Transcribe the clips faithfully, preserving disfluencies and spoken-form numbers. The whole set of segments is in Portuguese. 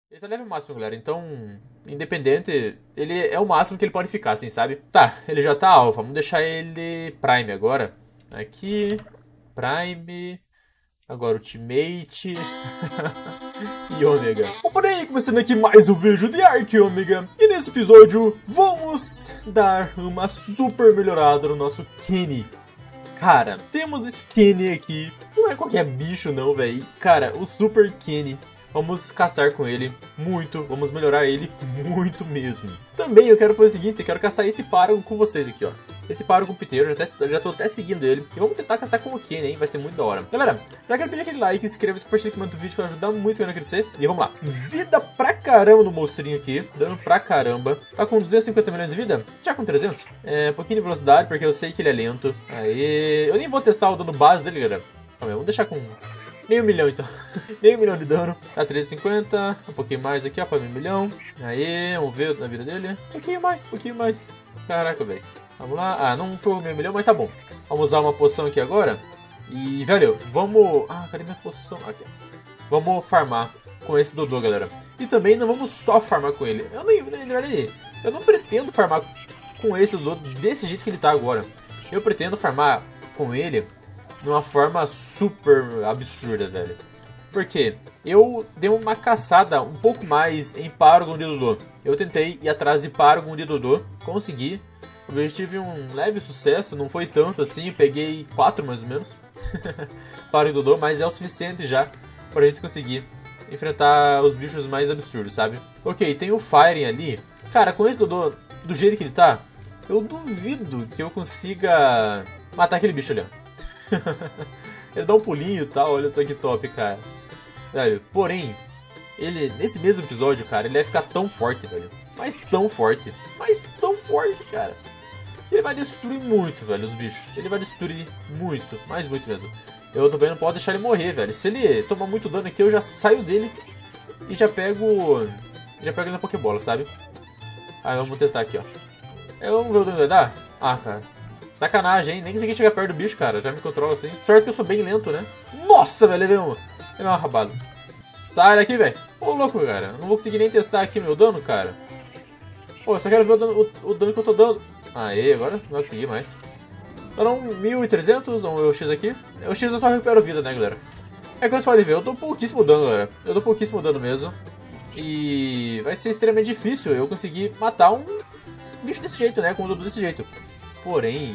Ele tá level máximo, galera, então, independente, ele é o máximo que ele pode ficar, assim, sabe? Tá, ele já tá alfa, vamos deixar ele Prime agora. Aqui, Prime, agora Ultimate e Ômega. Bom, por aí, começando aqui mais um vídeo de Ark Ômega. E nesse episódio, vamos dar uma super melhorada no nosso Kenny. Cara, temos esse Kenny aqui, não é qualquer bicho não, velho. Cara, o Super Kenny. Vamos caçar com ele muito, vamos melhorar ele muito mesmo. Também eu quero fazer o seguinte, eu quero caçar esse Paragon com vocês aqui, ó. Esse Paragon piteiro, eu já, até, já tô até seguindo ele. E vamos tentar caçar com o Kenny, hein, vai ser muito da hora. Galera, já quero pedir aquele like, se inscreva, compartilha, comenta o vídeo que vai ajudar muito a crescer. E vamos lá. Vida pra caramba no monstrinho aqui, dano pra caramba. Tá com duzentos e cinquenta milhões de vida? Já com trezentos? É, um pouquinho de velocidade, porque eu sei que ele é lento. Aí, eu nem vou testar o dano base dele, galera. Calma aí, vamos deixar com... meio milhão então, meio milhão de dano, tá trezentos e cinquenta, um pouquinho mais aqui ó, pra meio milhão, aí, vamos ver na vida dele, um pouquinho mais, um pouquinho mais, caraca velho, vamos lá, ah, não foi meio milhão, mas tá bom, vamos usar uma poção aqui agora, e velho, vamos, ah, cadê minha poção, aqui, vamos farmar com esse Dodô galera, e também não vamos só farmar com ele, eu nem, eu não pretendo farmar com esse Dodô desse jeito que ele tá agora, eu pretendo farmar com ele de uma forma super absurda, velho. Porque eu dei uma caçada um pouco mais em Paragon de Dodô. Eu tentei ir atrás de Paragon de Dodô, consegui. Eu tive um leve sucesso, não foi tanto assim, peguei quatro mais ou menos. Paragon de Dodô, mas é o suficiente já pra gente conseguir enfrentar os bichos mais absurdos, sabe? Ok, tem o Firen ali. Cara, com esse Dodô, do jeito que ele tá, eu duvido que eu consiga matar aquele bicho ali, ó. Ele dá um pulinho e tal, olha só que top, cara. Velho, porém, ele, nesse mesmo episódio, cara, ele vai ficar tão forte, velho. Mas tão forte, mas tão forte, cara. Ele vai destruir muito, velho, os bichos. Ele vai destruir muito, mas muito mesmo. Eu também não posso deixar ele morrer, velho. Se ele tomar muito dano aqui, eu já saio dele e já pego... Já pego ele na Pokébola, sabe? Aí vamos testar aqui, ó. Eu vamos ver o dano que vai dar? Ah, cara. Sacanagem, hein? Nem consegui chegar perto do bicho, cara. Já me controla assim. Sorte que eu sou bem lento, né? Nossa, velho. Levei uma. Levei uma rabada. Sai daqui, velho. Ô, louco, cara. Não vou conseguir nem testar aqui meu dano, cara. Pô, eu só quero ver o dano, o, o dano que eu tô dando. Aê, agora não vai conseguir mais. Então, mil e trezentos. Vamos ver o X aqui. O X eu só recupero vida, né, galera? É que vocês podem ver. Eu dou pouquíssimo dano, galera. Eu dou pouquíssimo dano mesmo. E vai ser extremamente difícil eu conseguir matar um bicho desse jeito, né? Com um Dodô desse jeito. Porém,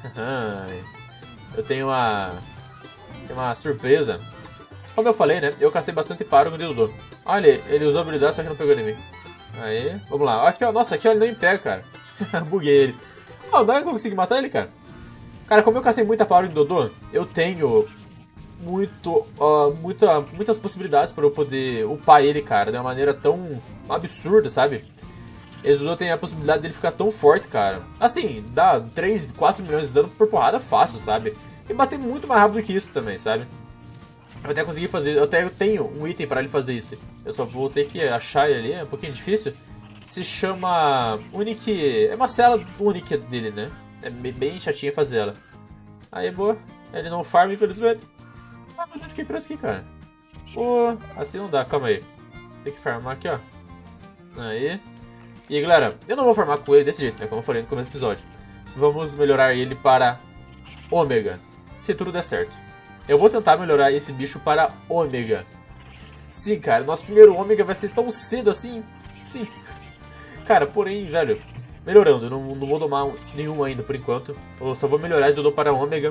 eu tenho uma, tenho uma surpresa. Como eu falei, né? Eu cacei bastante Paragon de Dodô. Olha, ele usou a habilidade, só que não pegou em mim. Aí, vamos lá. Aqui, ó. Nossa, aqui ó, ele não me pega, cara. Buguei ele. Oh, não é que eu consegui matar ele, cara. Cara, como eu cacei muita Paragon de Dodô, eu tenho muito, uh, muita, muitas possibilidades para eu poder upar ele, cara, de uma maneira tão absurda, sabe? Esse Dodô tem a possibilidade dele ficar tão forte, cara. Assim, dá três, quatro milhões de dano por porrada fácil, sabe? E bater muito mais rápido que isso também, sabe? Eu até consegui fazer, eu até tenho um item para ele fazer isso. Eu só vou ter que achar ele ali, é um pouquinho difícil. Se chama Unique, é uma cela única dele, né? É bem chatinha fazer ela. Aí, boa. Ele não farma, infelizmente. Ah, mas eu fiquei preso aqui, cara. Pô, assim não dá, calma aí. Tem que farmar aqui, ó. Aí. E galera, eu não vou farmar com ele desse jeito, né, como eu falei no começo do episódio. Vamos melhorar ele para Ômega, se tudo der certo. Eu vou tentar melhorar esse bicho para Ômega. Sim, cara, nosso primeiro Ômega vai ser tão cedo assim? Sim. Cara, porém, velho, melhorando, eu não, não vou domar nenhum ainda por enquanto. Eu só vou melhorar esse Dodô para Ômega.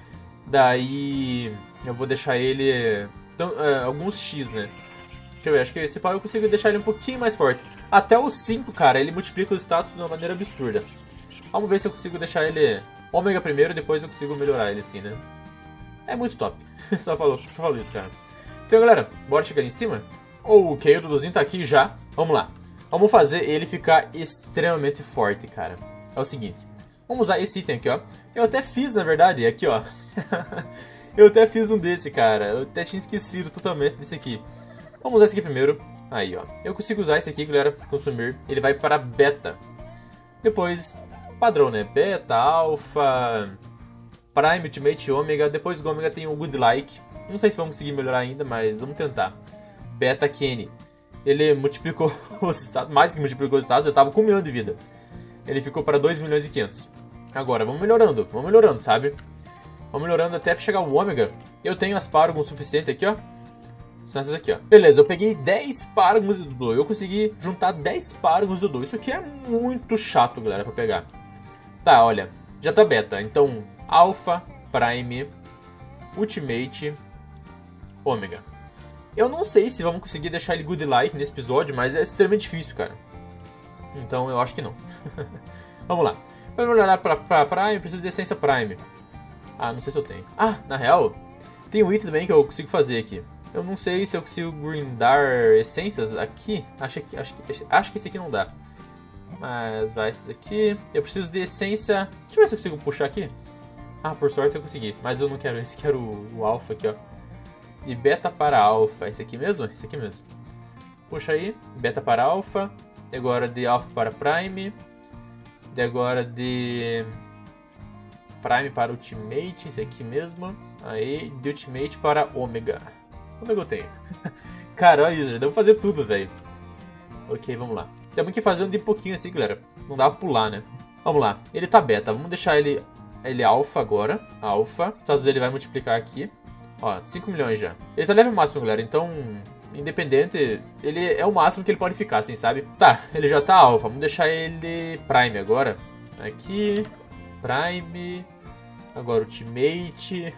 Daí eu vou deixar ele tão, é, alguns X, né. Deixa eu ver, acho que esse pau eu consigo deixar ele um pouquinho mais forte. Até o cinco, cara, ele multiplica os status de uma maneira absurda. Vamos ver se eu consigo deixar ele Ômega primeiro, depois eu consigo melhorar ele assim, né? É muito top. só, falou, só falo isso, cara. Então, galera, bora chegar ali em cima? Oh, ok, o Duduzinho tá aqui já. Vamos lá. Vamos fazer ele ficar extremamente forte, cara. É o seguinte. Vamos usar esse item aqui, ó. Eu até fiz, na verdade, aqui, ó. eu até fiz um desse, cara. Eu até tinha esquecido totalmente desse aqui. Vamos usar esse aqui primeiro. Aí, ó. Eu consigo usar esse aqui, galera. Consumir. Ele vai para beta. Depois, padrão, né? Beta, alpha, prime, ultimate, ômega. Depois do ômega tem o good like. Não sei se vamos conseguir melhorar ainda, mas vamos tentar. Beta Kenny. ele multiplicou os status, mais que multiplicou os status, eu tava com um milhão de vida. Ele ficou para dois milhões e quinhentos. Agora, vamos melhorando, vamos melhorando, sabe? Vamos melhorando até chegar o ômega. Eu tenho as Paragon suficiente aqui, ó. São essas aqui, ó. Beleza, eu peguei dez Paragons do Dodo. Eu consegui juntar dez Paragons do Dodo. Isso aqui é muito chato, galera, pra pegar. Tá, olha. Já tá beta. Então, Alpha, Prime, Ultimate, Ômega. Eu não sei se vamos conseguir deixar ele good like nesse episódio, mas é extremamente difícil, cara. Então, eu acho que não. Vamos lá. Pra melhorar pra, pra Prime, eu preciso de essência Prime. Ah, não sei se eu tenho. Ah, na real, tem um item também que eu consigo fazer aqui. Eu não sei se eu consigo grindar essências aqui. Acho que, acho que, acho que esse aqui não dá. Mas vai esse aqui. Eu preciso de essência. Deixa eu ver se eu consigo puxar aqui. Ah, por sorte eu consegui. Mas eu não quero esse, quero o, o alpha aqui, ó. De beta para alpha. Esse aqui mesmo? Esse aqui mesmo. Puxa aí. Beta para alpha. E agora de alpha para prime. E agora de prime para ultimate. Esse aqui mesmo. Aí de ultimate para ômega. Como é que eu tenho? Cara, olha isso, já deu pra fazer tudo, velho. Ok, vamos lá. Temos que fazer um de pouquinho assim, galera. Não dá pra pular, né? Vamos lá. Ele tá beta. Vamos deixar ele, ele alfa agora. Alfa. O status dele vai multiplicar aqui. Ó, cinco milhões já. Ele tá level máximo, galera. Então, independente, ele é o máximo que ele pode ficar, assim, sabe? Tá, ele já tá alfa. Vamos deixar ele prime agora. Aqui. Prime. Agora ultimate.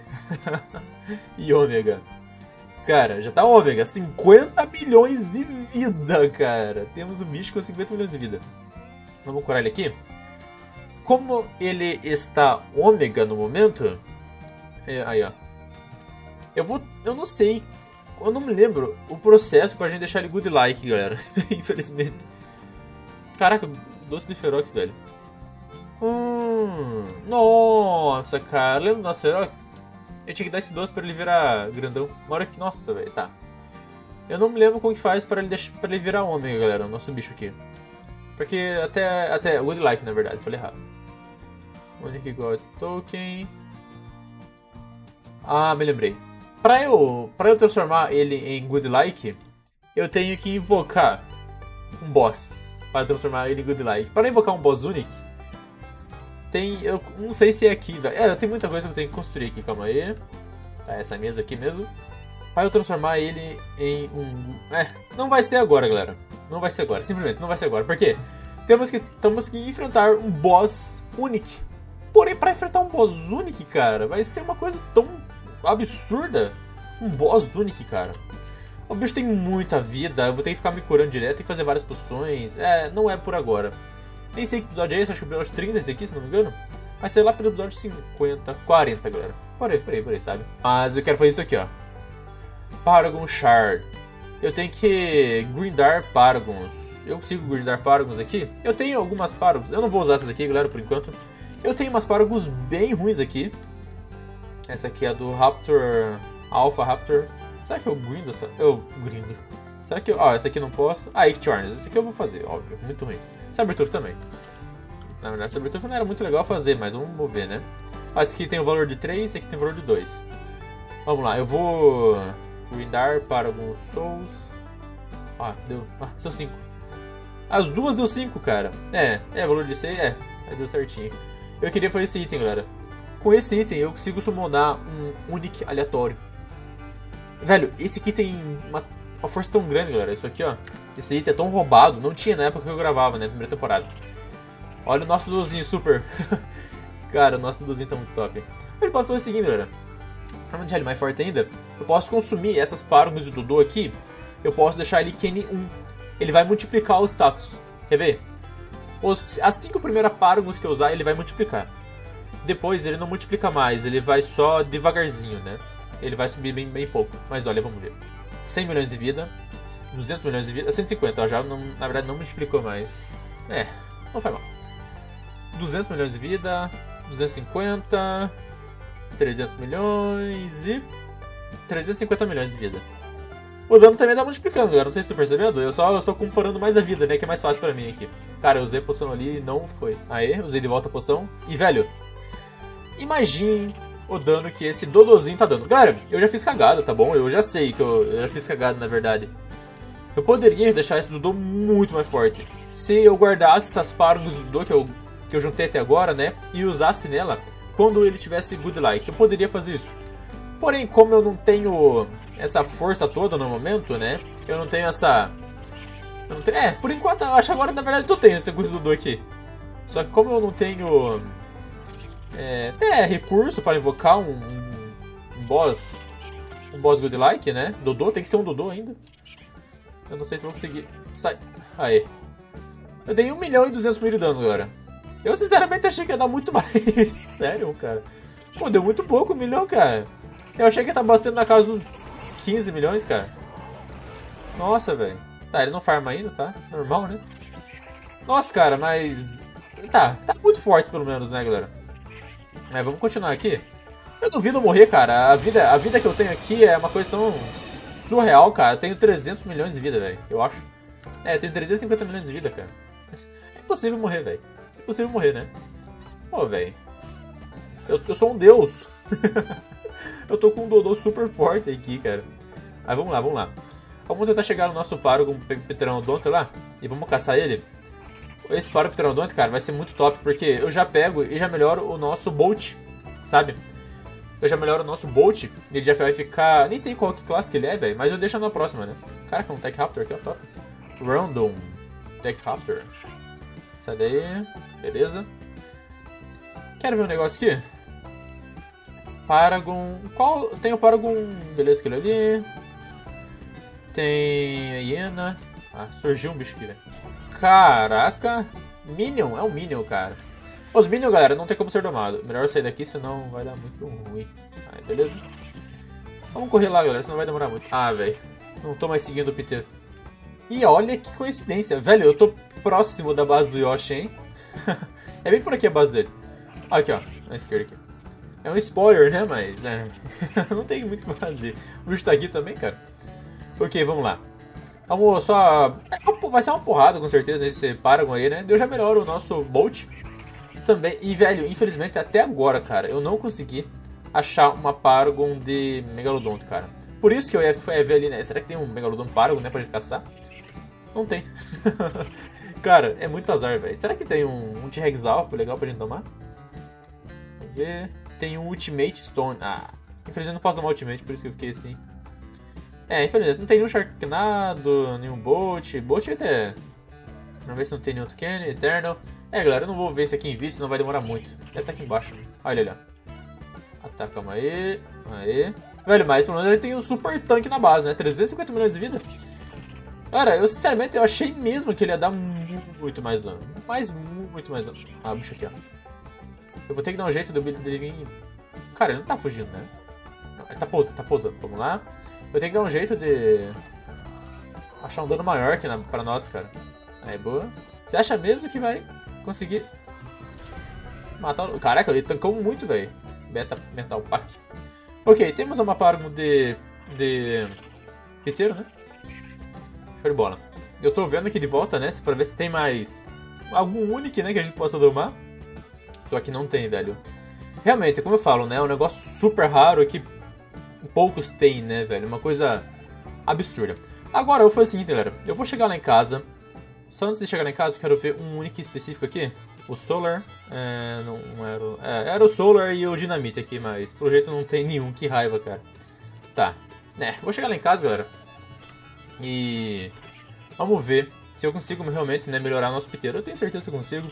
E ômega. Cara, já tá ômega, cinquenta milhões de vida, cara. Temos um bicho com cinquenta milhões de vida. Vamos curar ele aqui. Como ele está ômega no momento... É, aí, ó. Eu vou... Eu não sei... Eu não me lembro o processo pra gente deixar ele good like, galera. Infelizmente. Caraca, doce de Ferox, velho. Hum, nossa, cara. Lembra do nosso Ferox? Eu tinha que dar esse doce pra ele virar grandão. Uma hora que... Nossa, velho, tá. Eu não me lembro como que faz pra ele, deixar, pra ele virar ômega, galera, o nosso bicho aqui. Porque até... Até... Good like, na verdade, falei errado. Unique God Token... Ah, me lembrei. Pra eu, pra eu transformar ele em good like, eu tenho que invocar um boss. Para transformar ele em good like. Para invocar um boss único... Tem, eu não sei se é aqui, velho. É, tem muita coisa que eu tenho que construir aqui, calma aí. Tá, essa mesa aqui mesmo. Para eu transformar ele em um... É, não vai ser agora, galera. Não vai ser agora, simplesmente não vai ser agora. Por quê? Temos que, temos que enfrentar um boss único. Porém, para enfrentar um boss único, cara, vai ser uma coisa tão absurda. Um boss único, cara. O bicho tem muita vida, eu vou ter que ficar me curando direto, tem que fazer várias poções. É, não é por agora. Nem sei que episódio é esse, acho que é o episódio trinta esse aqui, se não me engano. Mas sei lá pelo episódio cinquenta, quarenta, galera. Por aí, por aí, por aí, sabe? Mas eu quero fazer isso aqui, ó. Paragon Shard. Eu tenho que grindar Paragons. Eu consigo grindar Paragons aqui? Eu tenho algumas Paragons. Eu não vou usar essas aqui, galera, por enquanto. Eu tenho umas Paragons bem ruins aqui. Essa aqui é a do Raptor... Alpha Raptor. Será que eu grindo essa? Eu grindo. Será que eu... Ó, essa aqui eu não posso. Ah, Ictchorns. Essa aqui eu vou fazer, óbvio. Muito ruim. Sabertooth também. Na verdade, Sabertooth não era muito legal fazer, mas vamos ver, né? Ah, esse aqui tem o valor de três, esse aqui tem o valor de dois. Vamos lá, eu vou grindar para alguns souls. Ah, deu. Ah, são cinco. As duas deu cinco, cara. É, é, valor de seis, é. Aí deu certinho. Eu queria fazer esse item, galera. Com esse item eu consigo summonar um Unique aleatório. Velho, esse aqui tem uma, uma força tão grande, galera. Isso aqui, ó. Esse item é tão roubado. Não tinha na época que eu gravava, né? Primeira temporada. Olha o nosso Duduzinho super. Cara, o nosso Duduzinho tá muito top. Ele pode fazer o seguinte, galera. Pra deixar ele mais forte ainda, eu posso consumir essas Paragons do Dudu aqui. Eu posso deixar ele Kenny um. Ele vai multiplicar os status. Quer ver? Os, as cinco primeiras Paragons que eu usar, ele vai multiplicar. Depois ele não multiplica mais. Ele vai só devagarzinho, né? Ele vai subir bem, bem pouco. Mas olha, vamos ver. cem milhões de vida. duzentos milhões de vida. cento e cinquenta, ó, já não, na verdade não multiplicou mais. É, não faz mal. duzentos milhões de vida. duzentos e cinquenta. trezentos milhões e... trezentos e cinquenta milhões de vida. O dano também tá multiplicando, galera. Não sei se tu percebendo. Eu só estou comparando mais a vida, né? Que é mais fácil pra mim aqui. Cara, eu usei a poção ali e não foi. Aê, usei de volta a poção. E, velho, imagine o dano que esse Dodozinho tá dando. Galera, eu já fiz cagada, tá bom? Eu já sei que eu, eu já fiz cagada, na verdade. Eu poderia deixar esse Dodô muito mais forte se eu guardasse essas Paragons do Dodô que eu, que eu juntei até agora, né? E usasse nela quando ele tivesse Godlike. Eu poderia fazer isso. Porém, como eu não tenho essa força toda no momento, né? Eu não tenho essa... Eu não tenho... É, por enquanto, eu acho agora, na verdade, eu tenho esse Dodô aqui. Só que como eu não tenho... É, até recurso para invocar um, um boss... Um boss Godlike, né? Dodô, tem que ser um Dodô ainda. Eu não sei se vou conseguir sair. Aê. Eu dei um milhão e duzentos mil de dano agora. Eu sinceramente achei que ia dar muito mais. Sério, cara. Pô, deu muito pouco um milhão, cara. Eu achei que ia estar batendo na casa dos quinze milhões, cara. Nossa, velho. Tá, ele não farma ainda, tá? Normal, né? Nossa, cara, mas... Tá, tá muito forte pelo menos, né, galera? Mas vamos continuar aqui. Eu duvido morrer, cara. A vida, a vida que eu tenho aqui é uma coisa tão surreal, cara. Eu tenho trezentos milhões de vida, velho. Eu acho. É, eu tenho trezentos e cinquenta milhões de vida, cara. É impossível morrer, velho. É impossível morrer, né? Pô, velho. Eu, eu sou um deus. Eu tô com um Dodô super forte aqui, cara. Mas vamos lá, vamos lá. Vamos tentar chegar no nosso Paragon Pteranodonte lá. E vamos caçar ele. Esse Paragon Pteranodonte, cara, vai ser muito top. Porque eu já pego e já melhoro o nosso Bolt. Sabe? Eu já melhoro o nosso Bolt. Ele já vai ficar... Nem sei qual que classe que ele é, velho. Mas eu deixo na próxima, né? Caraca, um Tech Raptor aqui, ó, top. Random Tech Raptor. Sai daí. Beleza. Quero ver um negócio aqui. Paragon... Qual? Tem o Paragon... Beleza, aquele ali. Tem a hiena. Ah, surgiu um bicho aqui, velho. Caraca. Minion. É um Minion, cara. Os Minions, galera, não tem como ser domado. Melhor sair daqui, senão vai dar muito ruim. Aí, beleza? Vamos correr lá, galera, senão vai demorar muito. Ah, velho. Não tô mais seguindo o Piteiro. E olha que coincidência. Velho, eu tô próximo da base do Yoshi, hein? É bem por aqui a base dele. Aqui, ó. Na esquerda aqui. É um spoiler, né? Mas é... não tem muito o que fazer. O bicho tá aqui também, cara. Ok, vamos lá. Vamos só... Vai ser uma porrada, com certeza, nesse Paragon aí, né? Eu já melhoro o nosso Bolt. Também, e velho, infelizmente até agora, cara, eu não consegui achar uma Paragon de Megalodonte, cara. Por isso que eu ia ver ali, né? Será que tem um Megalodon Paragon, né, pra gente caçar? Não tem. Cara, é muito azar, velho. Será que tem um, um T-Rex Alpha legal pra gente tomar? Vamos ver. Tem um Ultimate Stone. Ah, infelizmente não posso tomar Ultimate, por isso que eu fiquei assim. É, infelizmente não tem nenhum Sharknado, nenhum Bolt. Bolt até... Vamos ver se não tem nenhum Canyon, Eternal. É, galera, eu não vou ver isso aqui em vídeo, senão vai demorar muito. Deve estar aqui embaixo. Olha ele, ó. Atacamos aí. Aí. Velho, mas pelo menos ele tem um super tanque na base, né? trezentos e cinquenta milhões de vida. Cara, eu sinceramente eu achei mesmo que ele ia dar muito mais dano. Mas muito mais dano. Ah, o bicho aqui, ó. Eu vou ter que dar um jeito dele vir... Cara, ele não tá fugindo, né? Não, ele tá pousando, tá pousando. Vamos lá. Eu vou ter que dar um jeito de... achar um dano maior aqui na... pra nós, cara. Aí, boa. Você acha mesmo que vai... conseguir matar o... Caraca, ele tancou muito, velho. Beta Metal Pack. Ok, temos uma Paragon de... De... Piteiro, né? Show de bola. Eu tô vendo aqui de volta, né? Pra ver se tem mais... algum Unique, né? Que a gente possa domar. Só que não tem, velho. Realmente, como eu falo, né? É um negócio super raro que poucos têm, né, velho? Uma coisa absurda. Agora, eu vou fazer o seguinte, galera. Eu vou chegar lá em casa... Só antes de chegar lá em casa, eu quero ver um Unique específico aqui. O Solar. É, não, não era, o, é, era o Solar e o Dynamite aqui, mas pelo jeito não tem nenhum. Que raiva, cara. Tá. É, vou chegar lá em casa, galera. E... vamos ver se eu consigo realmente, né, melhorar o nosso piteiro. Eu tenho certeza que eu consigo.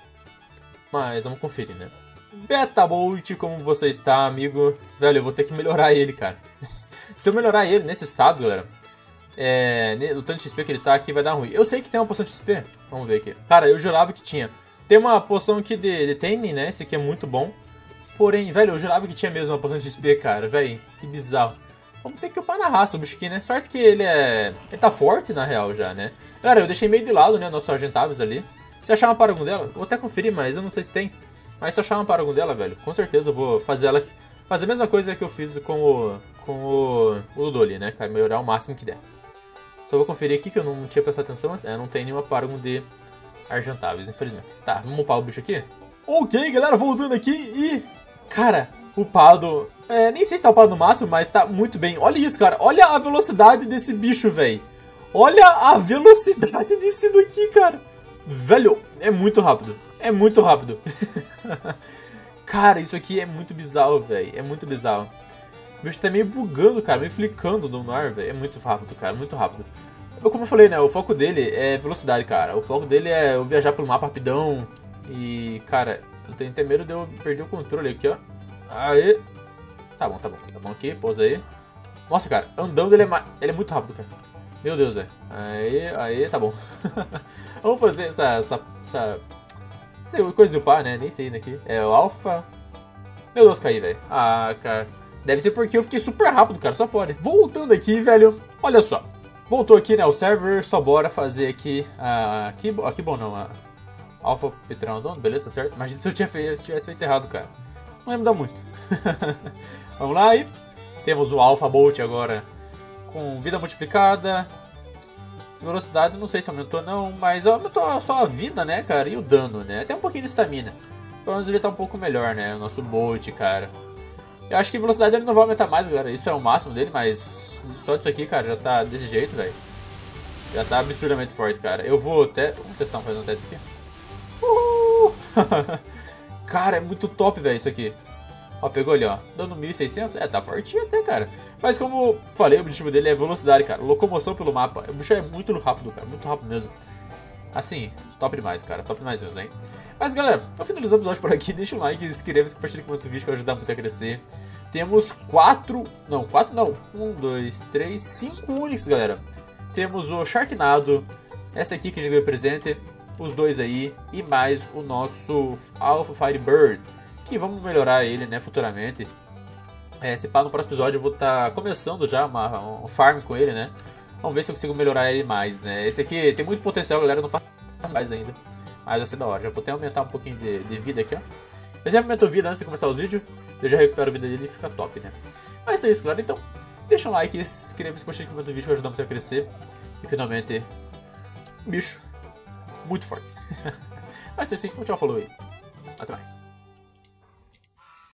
Mas vamos conferir, né? Betabolt, como você está, amigo? Velho, eu vou ter que melhorar ele, cara. Se eu melhorar ele nesse estado, galera... É, o tanto de X P que ele tá aqui vai dar ruim. Eu sei que tem uma poção de X P. Vamos ver aqui. Cara, eu jurava que tinha. Tem uma poção aqui de, de Taming, né? Esse aqui é muito bom. Porém, velho, eu jurava que tinha mesmo uma poção de X P, cara. Velho, que bizarro. Vamos ter que upar na raça o bicho aqui, né? Sorte que ele é... ele tá forte, na real, já, né? Cara, eu deixei meio de lado, né? O nosso Argentavis ali. Se achar uma Paragon dela, vou até conferir, mas eu não sei se tem. Mas se achar uma Paragon dela, velho, com certeza eu vou fazer ela... fazer a mesma coisa que eu fiz com o... com o... o Dodô ali, né? Cara, melhorar o máximo que der. Só vou conferir aqui que eu não tinha prestado atenção antes. É, não tem nenhuma Paragon de Argentavis, infelizmente. Tá, vamos upar o bicho aqui? Ok, galera, voltando aqui e... cara, upado... É, nem sei se tá upado no máximo, mas tá muito bem. Olha isso, cara. Olha a velocidade desse bicho, velho. Olha a velocidade desse daqui, cara. Velho, é muito rápido. É muito rápido. Cara, isso aqui é muito bizarro, velho. É muito bizarro. O bicho tá meio bugando, cara. Meio flicando no ar, velho. É muito rápido, cara. Muito rápido. Eu, como eu falei, né? O foco dele é velocidade, cara. O foco dele é eu viajar pelo mapa rapidão. E, cara, eu tenho até medo de eu perder o controle aqui, ó. Aê. Tá bom, tá bom. Tá bom aqui. Pousa aí. Nossa, cara. Andando ele é, ma... ele é muito rápido, cara. Meu Deus, velho. Aí, aí, tá bom. Vamos fazer essa, essa, essa, essa coisa do par, né? Nem sei daqui. É o alfa. Meu Deus, caí, velho. Ah, cara. Deve ser porque eu fiquei super rápido, cara. Só pode. Voltando aqui, velho. Olha só. Voltou aqui, né? O server. Só bora fazer aqui. Ah, aqui, aqui bom não. A alfa Petranodon. Beleza, tá certo? Imagina se eu tinha feito, tivesse feito errado, cara. Não ia mudar muito. Vamos lá e temos o Alpha Bolt agora. Com vida multiplicada. Velocidade, não sei se aumentou não, mas aumentou só a vida, né, cara, e o dano, né, até um pouquinho de estamina. Pelo menos ele tá um pouco melhor, né, o nosso Bolt, cara. Eu acho que a velocidade ele não vai aumentar mais, galera, isso é o máximo dele, mas só disso aqui, cara, já tá desse jeito, velho. Já tá absurdamente forte, cara. Eu vou até... Vamos testar, fazer um teste aqui. Uhul! Cara, é muito top, velho, isso aqui. Ó, pegou ali, ó, dando mil e seiscentos, é, tá fortinho até, cara. Mas como falei, o objetivo dele é velocidade, cara, locomoção pelo mapa. O bicho é muito rápido, cara, muito rápido mesmo. Assim, top demais, cara, top demais mesmo, hein. Mas, galera, eu finalizamos o episódio por aqui. Deixa um like, inscreva-se, compartilhe com o vídeo que vai ajudar muito a crescer. Temos quatro, não, quatro não, um, dois, três, cinco Unix, galera. Temos o Sharknado, essa aqui que já ganhou presente, os dois aí, e mais o nosso Alpha Firebird. E vamos melhorar ele, né, futuramente. É, se pá, no próximo episódio eu vou estar tá começando já uma, um farm com ele, né. Vamos ver se eu consigo melhorar ele mais, né. Esse aqui tem muito potencial, galera, não faço mais ainda. Mas vai ser da hora. Já vou até aumentar um pouquinho de, de vida aqui, ó. Eu já aumento vida antes de começar os vídeos. Eu já recupero a vida dele e fica top, né. Mas é isso, galera. Então, deixa um like, inscreva-se, compartilhe, comenta o vídeo que vai ajudar muito a crescer. E finalmente, um bicho muito forte. Mas é isso aí, como o tchau falou aí. Até mais.